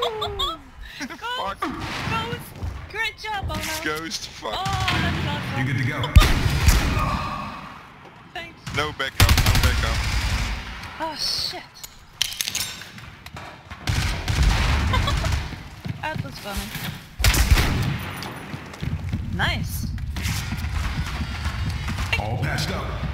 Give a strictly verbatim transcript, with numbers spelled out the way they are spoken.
Fuck. Ghost! Great job, Ono! Ghost, fuck. Oh, that's awesome! You're good to go. Thanks. No backup, no backup. Oh, shit. That was funny. Nice. All patched up.